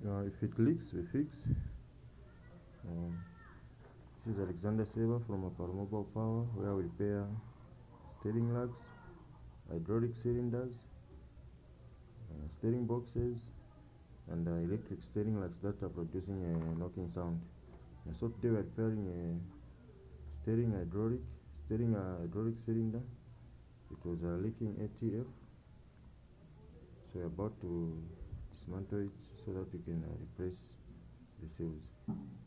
If it leaks, we fix. This is Alexander Saber from Aparo Mobile Power, where we repair steering lugs, hydraulic cylinders, steering boxes, and electric steering lugs that are producing a knocking sound. So today we are repairing a steering hydraulic cylinder. It was leaking ATF, so we're about to dismantle it so that we can replace the seals.